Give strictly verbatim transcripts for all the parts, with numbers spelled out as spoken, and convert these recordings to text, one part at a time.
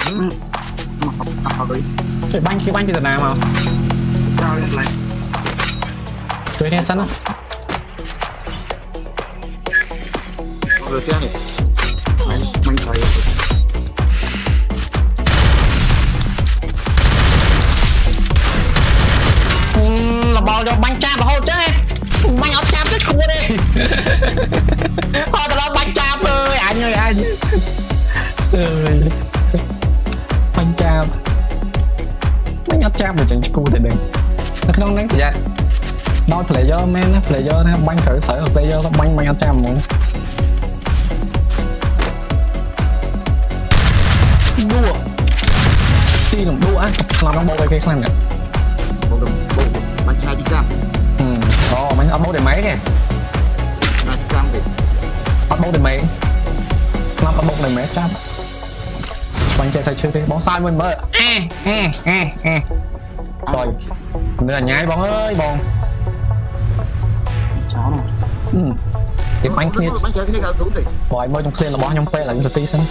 chơi banh khi banh thì nào mà chơi đen sẵn á rồi kia này mình mình thấy là bao cho banh chạm là hô chứ banh áo chạm rất khua đi họ tao banh chạm ơi anh ơi anh banh chạm banh áo chạm rồi chẳng khua thì đừng nó không nắng gì vậy nói player man player nó banh thử thử player nó banh banh áo chạm muốn đua đi làm đua á làm nó bầu cái khăn nè bầu đồng bầu bánh chai đi cam ừ ồ bánh ốc bầu để máy nè là cam thì ốc bầu để máy làm ốc bầu để máy cam bánh chai sai chơi đi bóng sai mình mơ e e e e rồi đây là nhái bóng ơi bóng cháu này ừ cái bánh kia bánh chai cái này xuống thì gọi mơ trong kia là bóng trong phê là chúng ta xí xanh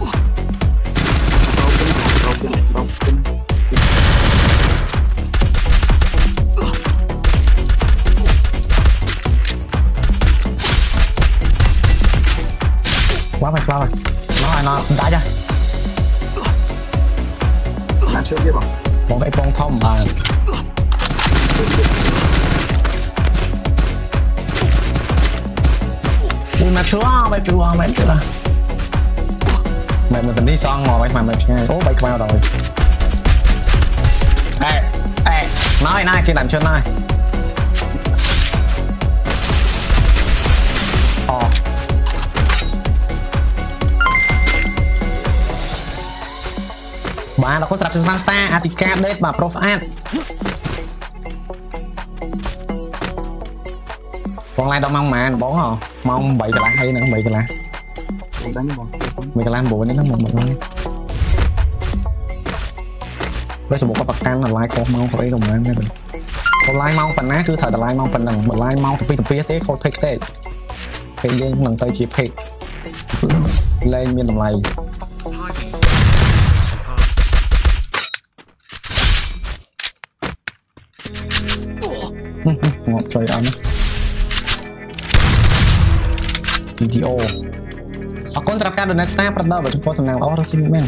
quá mày sao rồi nó nó đá ra làm chưa biết không một cái con thông mà đi mà chúa mày chúa mày chúa mày mình đi xong ngồi mày mày mày ố bay qua rồi ê ê nói này kia làm chân này ồ bà nó có tập sang ta Attica đây mà Profat còn lại đâu mong mà bóng hả mong bảy cái lá hay nữa bảy cái lá mấy cái lan bộ đấy nó một một thôi với số một có bậc căn là like con mau phải đồng ăn rồi con like mau phần á cứ thời là like mau phần đằng một like mau thì từ phía thế không thích thế thì liên lần tới chỉ hết lên miền đồng này ngọt trời ấm video aku terapkan the next time pernah baca pos senang orang sini men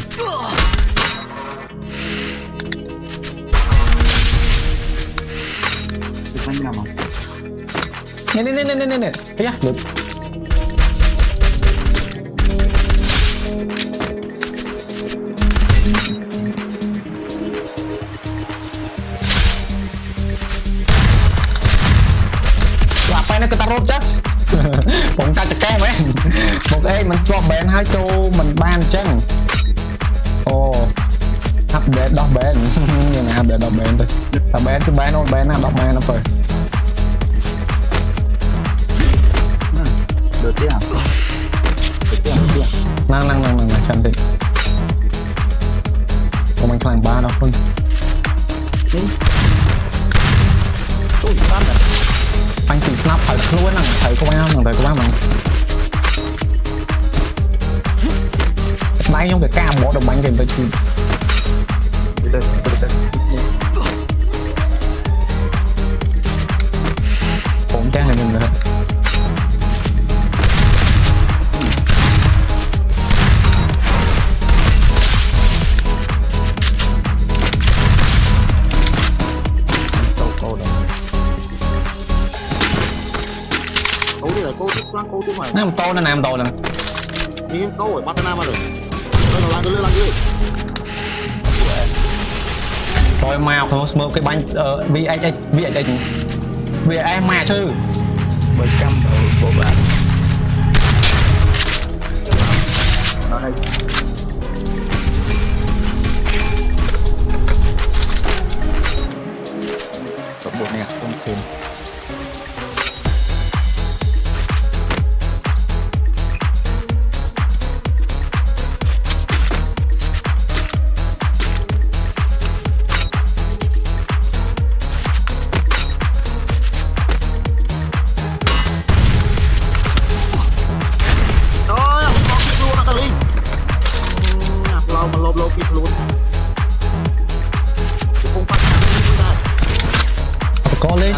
ini ini ini ini ini ya look apa ini kita rojak một ca chặt can mấy một em mình cho bền hai chu mình ban chân ồ update đọc bền như nào update đọc bền thôi là bền cứ bền thôi bền nào đọc bền nó thôi được chưa được chưa năng năng năng năng chân đi còn mình làm ba đâu thôi anh chỉ snap phải luôn nè thầy công an thằng thầy công an mà máy trong cái cam bộ đồng bánh kèm tới chi ổn trang này mình rồi nó làm to nó làm to nè đi câu rồi bắt nam mà được nó làm cái lưỡi làm gì tôi màu không smoke cái bánh ờ vì anh anh vì anh anh vì em mà chứ bảy trăm của bạn đây cộng một nè không thêm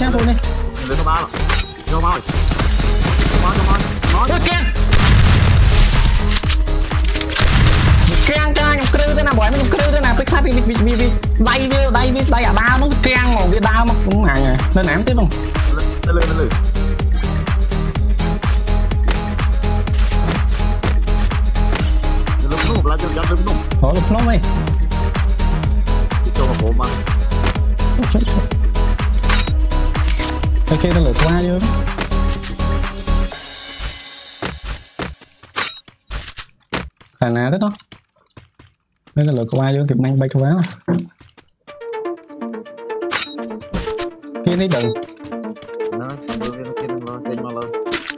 nha thôi đi lên số ba rồi vô mau mau mau mau ôi keng keng cho nhung kêu thế nào bởi nhung kêu thế nào cái khác vì vì vì vì đây vì đây vì đây à đau nó keng một cái đau mà cũng hàng à nên ném tiếp không lên lên lên lúc là cho dám đứng đúng có lúc nó mày cho một bộ mà cái kia nó lượt qua chứ khả nào đó đây là lượt qua chứ kịp nhanh bay qua kia thấy đừng nó kia nó trên nó lên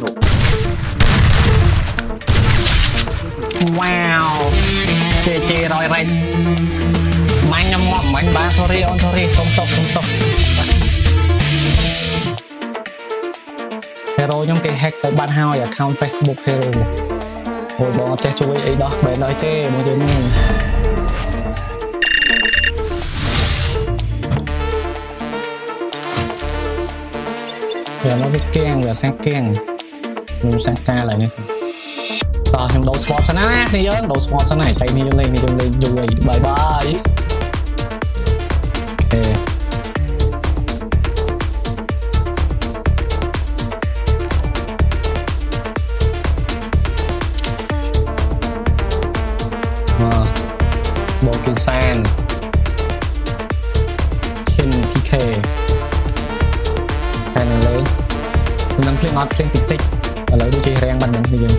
wow chê chê rồi rồi mạnh nhầm ngọt mạnh ba sorry on sorry không sốc không sốc hero nhóm cái hack tới ban hai account Facebook hero hồi bọn sẽ chui ấy đó bên nói tê một đứa này giờ nó biết keng và sang keng mình sang ca lại nữa sao em đấu sport sana á đi nhớ đấu sport sana này chạy đi lên đi lên đi lên bye bye bộ kỳ san trên pk hay là lấy nâng lên nót trên tích tích và lấy đôi chơi rèn bằng những gì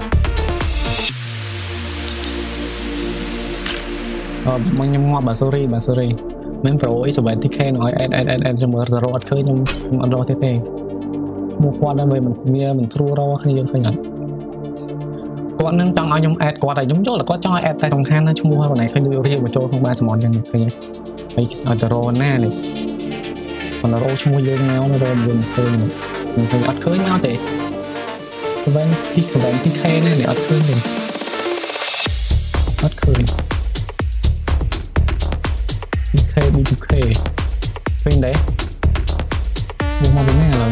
ờ mình nhầm ngoa bà sorry bà sorry mình pro ấy số bảy tích khen nói ed ed ed ed cho mở rồi chơi nhưng ăn rồi thế thế một qua đây mình nghe mình thua rồi khi dân phải nhận con nâng tăng ao nhung ad qua đây giống chỗ là có cho ad tay trong khan nó chung mua này phải đưa riêng mà cho không ba món như này phải ở tờ na này còn là rô chung mua dương nhau nó rồi mình thôi mình phải ăn cưới nhau thì bên thì cái bên thì khe này để ăn cưới mình ăn cưới thì khe đi chụp khe bên đấy mua mà bên này là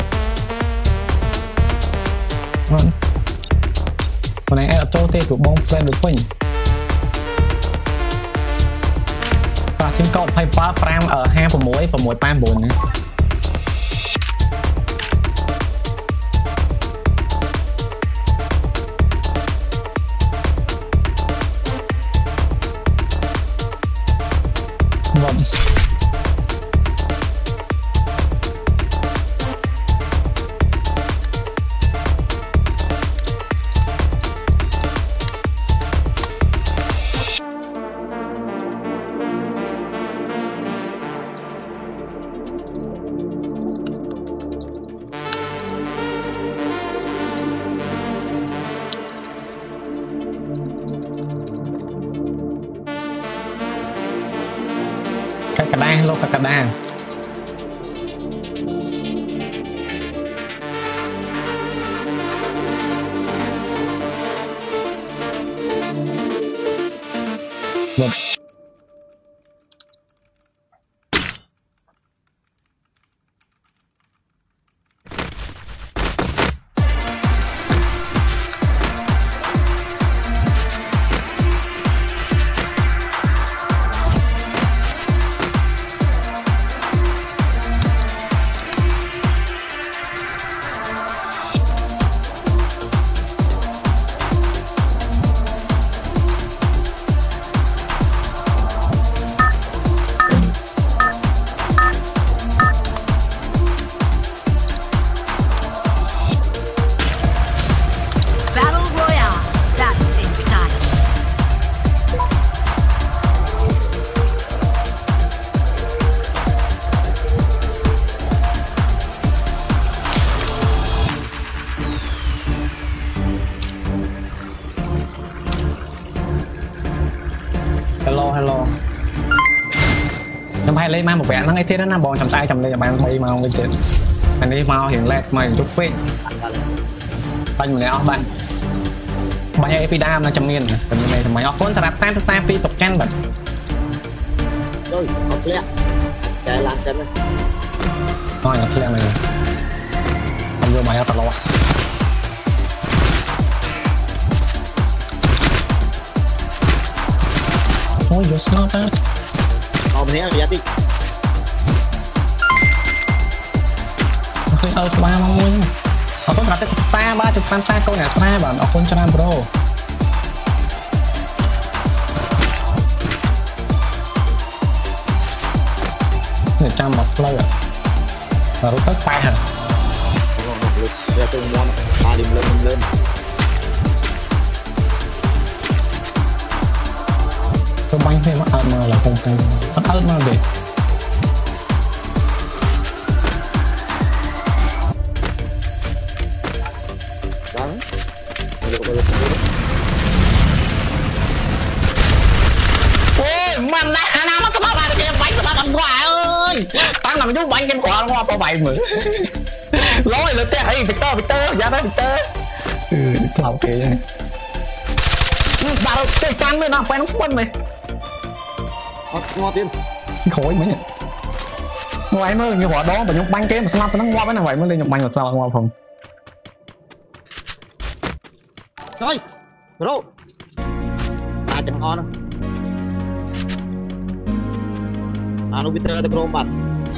còn này em cho tê của bông friend được mình và thêm cột hay ba pram ở hai phần mỗi phần mỗi tam bốn này vâng cái cả đa lô cả cả đa vâng hello hello năm hai lấy mang một vẹn nó ngay thế đó nó bòn chầm tay chầm đây là bạn bay màu cái chuyện anh đi mau hiện lẹt mày chút phết bánh này bạn bánh epidam là chầm miền tầm này mày học cuốn thật tan tan phi sọc chăn bật rồi học lẹ chạy làm chân này thôi nhặt lên này không vô mày tao lo thôi vô snap á Ông thế là đi Tôi ơi ba mong muốn họ có đặt cái ta ba chục ta câu nhà ta bạn ở con channel bro người trăm mặt lâu à và lúc tới tay hả ra từng món ba điểm lên lên tôi bánh thêm mất ợt mà là không thành mất ợt mà để ôi mình đã hà nào nó có bao nhiêu cái bánh của ta làm quà ơi tăng nằm chút bánh cái quà qua bao bảy mười lôi lên cái ấy Victor Victor ra đó Victor ừ làm kì này bảo tôi cắn với nó quen nó quên mày ngon tiên khối mấy ngoài mới như họ đó và nhục bánh cái mà sao nó ngon cái nào vậy mới lên nhục bánh là sao ngon không rồi rồi ta chẳng ngon à nó biết tới cái rô mặt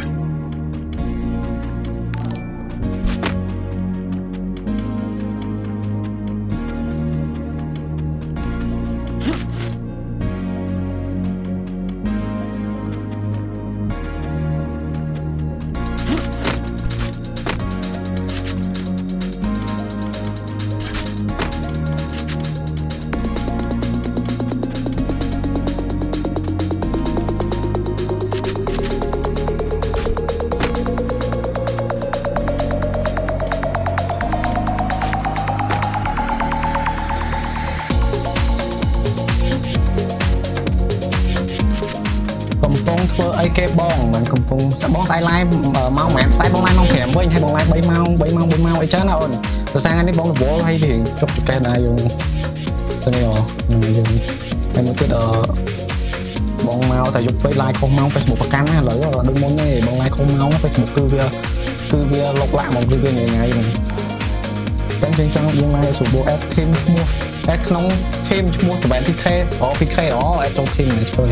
ai kê bong mình cùng cùng sẽ bong tay lai mau mẹ tay bong lai mau kèm với hay bong lai bay mau bay mau bay mau ấy chán nào từ sang anh ấy bong bố hay thì chụp cái này dùng sao này rồi dùng em mới biết ở bong mau tại dùng với lai không mau Facebook một căng á lỡ đừng muốn này bong lai không mau Facebook cứ việc cứ việc lọc lại một cứ việc ngày ngày này bên trên trang dùng lai số bộ app thêm mua app nóng thêm mua từ bạn pk ở pk đó app trong thêm này chơi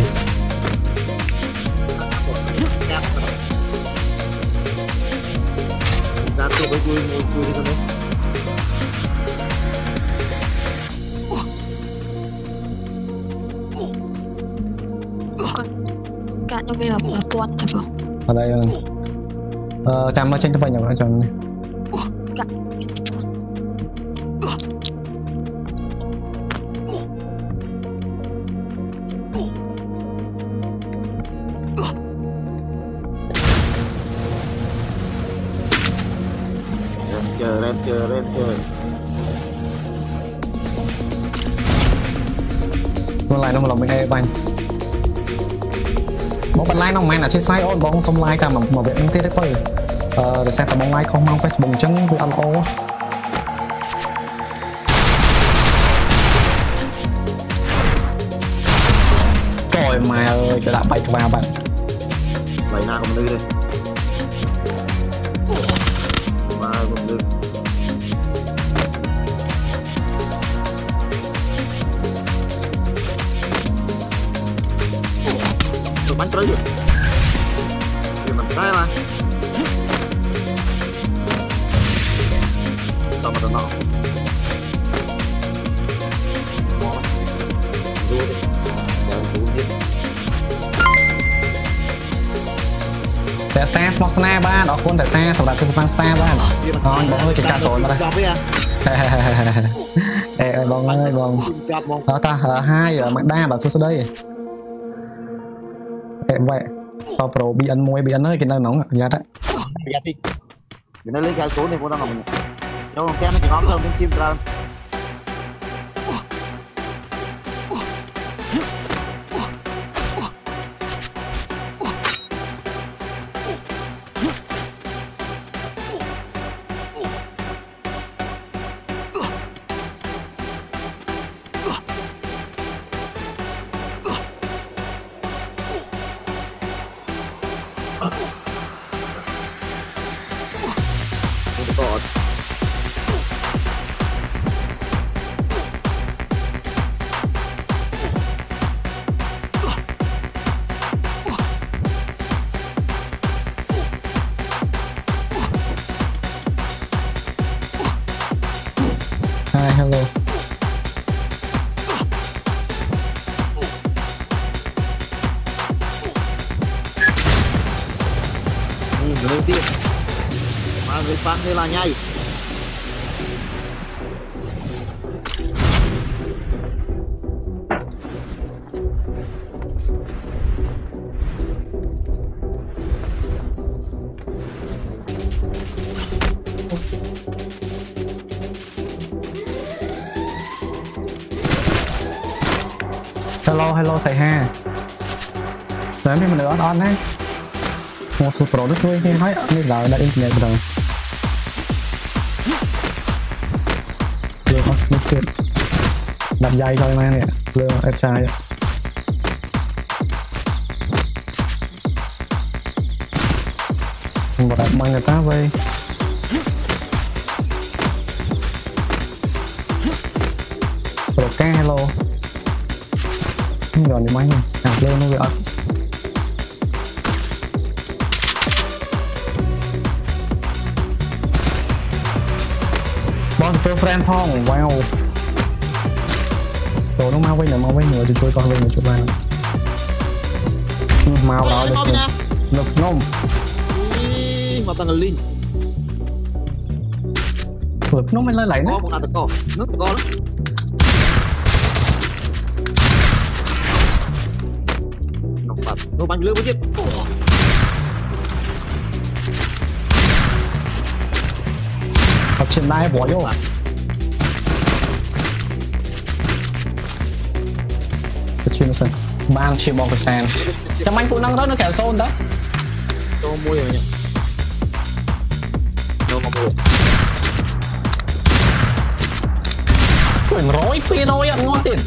tôi với vui vui vui đi thôi cả nó bây giờ là tuần thật không ở đây ờ chăm ở trên cho mình nhỏ chồng này chờ ren chờ ren chờ nó lại nó một lòng bên đây banh bóng bật like nó mày là chơi sai ôn bóng xong like cả mà mà viện tiết đấy thôi ờ để xem tao bóng like không mang Facebook chân với ăn ô trời mày ơi cái đã bay qua bạn vậy nào còn đi đây mà còn đi tụi bánh tới rồi thì mình tay mà tao mà tao nọ đua đi đeo đua đi แต่แซ่สมอสนาบ้านออกคนแต่แซ่สำหรับคือฟังสตาร์บ้านอ๋อบอกเลยเกี่ยวกับโซนมาเลยเอ้ยบองเลยบองแล้วตาhai ở mặt đa bạn số số đây em vậy sau pro bị ăn muối bị ăn hơi cái nào nóng nhạt đấy nhạt đi để nó lấy cái số này cô ta ngậm đâu còn kem nó chỉ ngon hơn bên chim ra đầu tiên mà người phát như là nhây hello hello xài ha đấy mình được on đấy một số pro rất vui như nói như là đã internet rồi lương mất tiền đặt dây thôi mà nè lương em trai một đặt mang người ta về pro ca hello rồi đi máy à lương nó về ớt bọn tôi friend phong wow đồ nó mau với này mau với người thì tôi còn với người chụp bạn mau đó được lực nôm mà tăng linh lực nó mới lấy lại có một tờ co nước tờ co đó nọc bật tôi bắn lưới với tiếp học trên đai bỏ vô chuyên sân ban chia bóng sàn trong anh phụ năng đó nó kẹo xôn đó tôi mua rồi nhỉ tôi mà mua quyền rối phi đôi ăn ngon tiền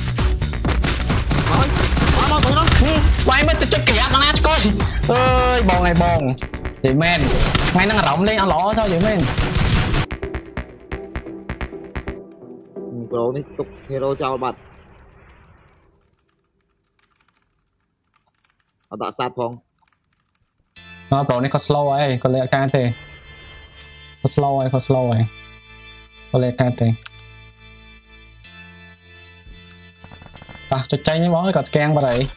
nói nói nói nói quay mới cho kẻ con ác coi ơi bò này bòn chị men ngay năng rộng lên ăn lỏ sao vậy men pro này tục hero chào bạn ở tạ sát phong nó pro này có slow ấy có lẽ ca thế có slow ấy có slow ấy có lẽ ca thế ta cho cháy những món còn keng vào đây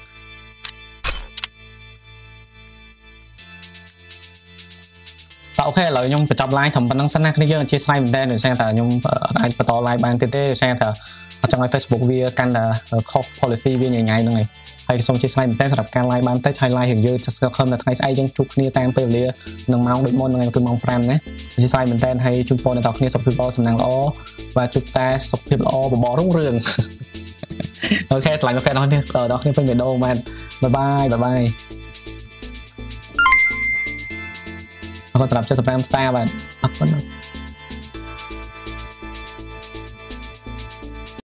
tạo khe lợi nhung phải chọc like thầm văn năng sẵn cái giờ chia sẻ mình đen rồi xem thở nhung anh phải to like ban tê xem thở trong cái Facebook via căn là cop policy via nhảy nhảy này hay xong chia sẻ mình đen sập can like ban tết hay like hiện giờ chắc không là ngày ai dân chụp nia tam pe lia nâng máu đôi môn ngày tôi mong friend nhé chia sẻ mình đen hay chụp phone đọc nia sập phim sầm năng ó và chụp ta sập phim ó và bỏ đúng rừng ok lại một cái đó nha ở đó như phân biệt đâu man bye bye bye bye còn tập cho tập em xa bạn